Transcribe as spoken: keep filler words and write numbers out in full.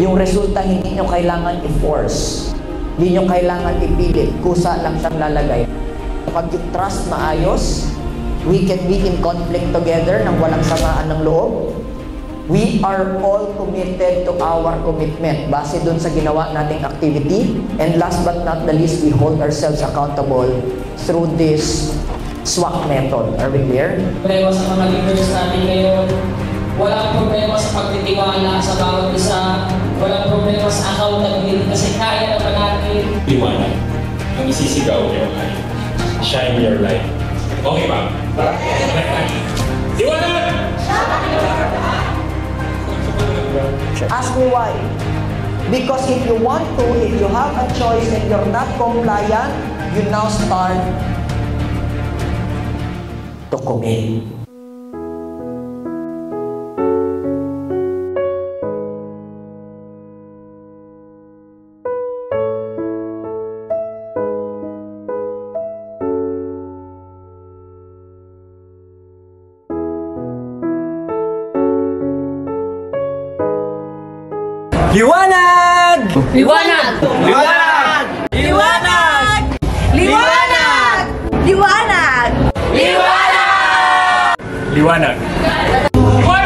Yung resulta hindi nyo kailangan i-force. Hindi nyo kailangan ipilit. Kusa lang siyang lalagay. Kapag yung trust maayos, we can be in conflict together nang walang samaan ng loob. We are all committed to our commitment base dun sa ginawa nating activity. And last but not the least, we hold ourselves accountable through this SWAC method. Are we clear? Problema sa mga leaders natin ngayon. Walang problema sa pagtitiwala sa bawat isa. Walang problema sa accountability kasi kaya naman natin. Liwanag. Ang isisigaw niyo ay shine your light. Okay ba? Liwanag! Ask me why. Because if you want to, if you have a choice and you're not compliant, you now start to commit. Liwanag! Liwanag! Liwanag! Liwanag! Liwanag! Liwanag! Liwanag! Liwanag!